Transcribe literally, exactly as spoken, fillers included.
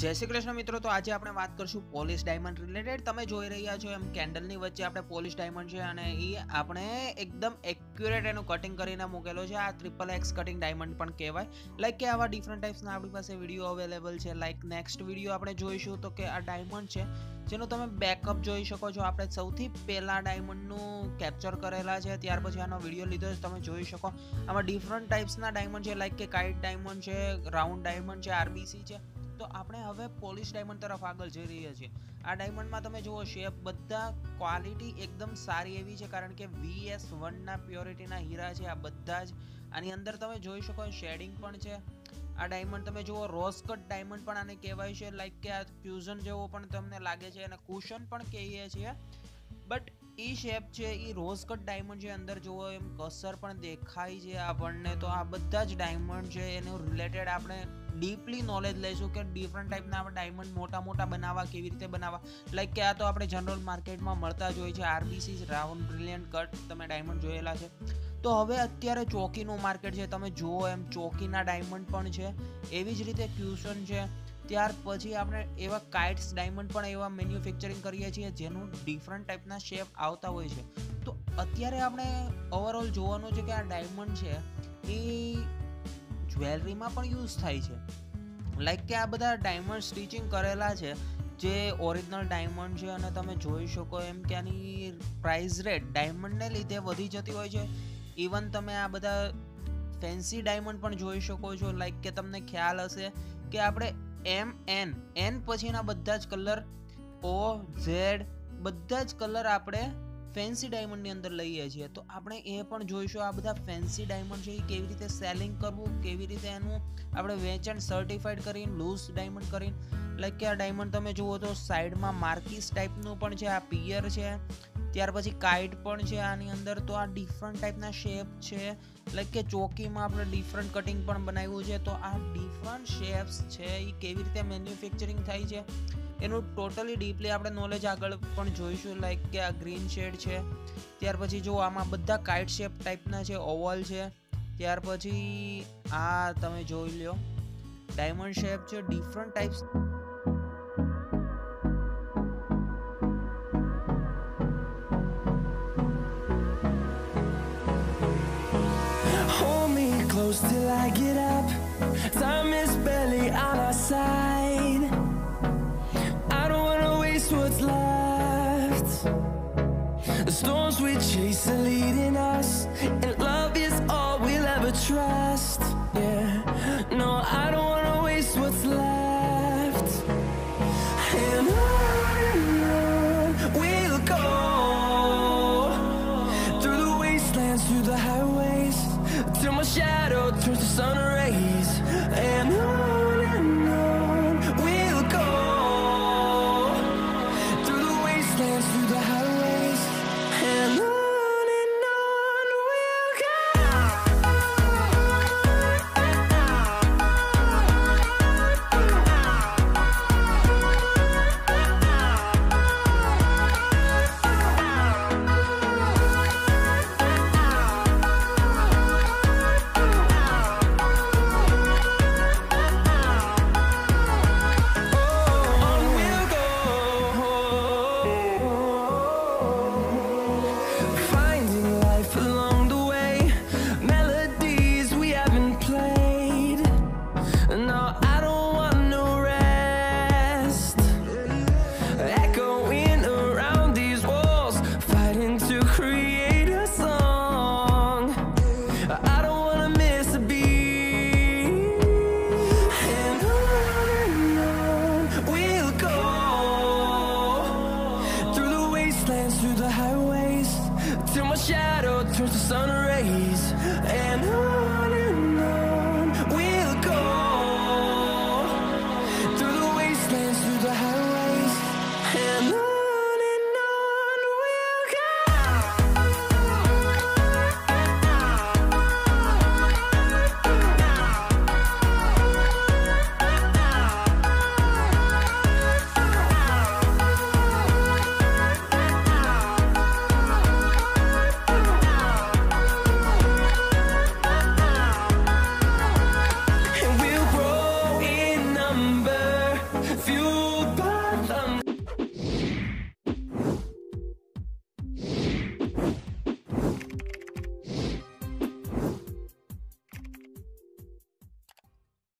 જય શ્રી કૃષ્ણ મિત્રો, તો આજે આપણે વાત કરશું પોલિશ ડાયમંડ રિલેટેડ. તમે જોઈ રહ્યા છો એમ કેન્ડલની વચ્ચે આપણે પોલિશ ડાયમંડ છે અને એ આપણે એકદમ એક્યુરેટ એનું કટિંગ કરીને મૂકેલો છે. આ ટ્રિપલ એક્સ કટિંગ ડાયમંડ પણ કહેવાય. લાઈક કે આવા ડિફરન્ટ ટાઈપ્સના આપણી પાસે વિડીયો અવેલેબલ છે. લાઈક નેક્સ્ટ વિડીયો આપણે જોઈશું તો કે આ ડાયમંડ છે જેનો તમે બેકઅપ જોઈ શકો છો. આપણે સૌથી પહેલાં ડાયમંડનું કેપ્ચર કરેલા છે, ત્યાર પછી આનો વિડીયો લીધો છે, તમે જોઈ શકો. આમાં ડિફરન્ટ ટાઈપ્સના ડાયમંડ છે, લાઈક કે કાઇટ ડાયમંડ છે, રાઉન્ડ ડાયમંડ છે, આરબીસી છે. તો આપણે હવે પોલિશ ડાયમંડ તરફ આગળ જઈ રહ્યા છીએ. આ ડાયમંડમાં તમે જુઓ શેપ બધા ક્વોલિટી એકદમ સારી એવી છે, કારણ કે વી એસ વનના પ્યોરિટીના હીરા છે આ બધા જ. આની અંદર તમે જોઈ શકો શેડિંગ પણ છે. આ ડાયમંડ તમે જુઓ રોઝ કટ ડાયમંડ પણ આને કહેવાય છે. લાઈક કે આ ક્યુઝન જેવો પણ તમને લાગે છે અને કુશન પણ કહીએ છીએ. બટ એ શેપ છે એ રોઝ કટ ડાયમંડ છે. અંદર જુઓ એમ કસર પણ દેખાય છે આપણને. તો આ બધા જ ડાયમંડ છે એનું રિલેટેડ આપણે ડીપલી નોલેજ લઈશું કે ડિફરન્ટ ટાઈપના આપણે ડાયમંડ મોટા મોટા બનાવવા, કેવી રીતે બનાવવા. લાઈક કે આ તો આપણે જનરલ માર્કેટમાં મળતા જ હોય છે. આરબીસી રાઉન્ડ બ્રિલિયન્ટ કટ તમે ડાયમંડ જોયેલા છે. તો હવે અત્યારે ચોકીનું માર્કેટ છે, તમે જુઓ એમ ચોકીના ડાયમંડ પણ છે. એવી જ રીતે ક્યુશન છે. ત્યાર પછી આપણે એવા કાઇટ્સ ડાયમંડ પણ એવા મેન્યુફેક્ચરિંગ કરીએ છીએ જેનું ડિફરન્ટ ટાઈપના શેપ આવતા હોય છે. તો અત્યારે આપણે ઓવરઓલ જોવાનું છે કે આ ડાયમંડ છે એ જ્વેલરીમાં પણ યુઝ થાય છે. લાઈક કે આ બધા ડાયમંડ સ્ટિચિંગ કરેલા છે જે ઓરિજિનલ ડાયમંડ છે અને તમે જોઈ શકો એમ કે આની પ્રાઇસ રેટ ડાયમંડને લીધે વધી જતી હોય છે. ઇવન તમે આ બધા ફેન્સી ડાયમંડ પણ જોઈ શકો છો. લાઈક કે તમને ખ્યાલ હશે કે આપણે એમ એન એન પછીના બધા જ કલર ઓ ઝેડ બધા જ કલર આપણે ફેન્સી ડાયમંડની અંદર લઈએ છીએ. તો આપણે એ પણ જોઈશું આ બધા ફેન્સી ડાયમંડ છે એ કેવી રીતે સેલિંગ કરવું, કેવી રીતે એનું આપણે વેચાણ સર્ટિફાઈડ કરીને લૂઝ ડાયમંડ કરીને. લાઈક કે આ ડાયમંડ તમે જુઓ તો સાઈડમાં માર્કીસ ટાઈપનું પણ છે, આ પિયર છે, ત્યાર પછી કાઇટ પણ છે આની અંદર. તો આ ડિફરન્ટ ટાઈપના શેપ છે. લાઈક કે ચોકીમાં આપણે ડિફરન્ટ કટિંગ પણ બનાવ્યું છે. તો આ ડિફરન્ટ શેપ્સ છે એ કેવી રીતે મેન્યુફેક્ચરિંગ થાય છે એનું ટોટલી ડીપલી આપણે નોલેજ આગળ પણ જોઈશું. લાઈક કે આ ગ્રીન શેડ છે, ત્યાર પછી જો આમાં બધા કાઇટ શેપ ટાઈપના છે, ઓવલ છે, ત્યાર પછી આ તમે જોઈ લો ડાયમંડ શેપ છે, different types. Hold me close till I get up. Time is barely on our side. I don't wanna waste what's left. The storms we chase are leading us, and love is all we'll ever trust. Yeah, no, I don't wanna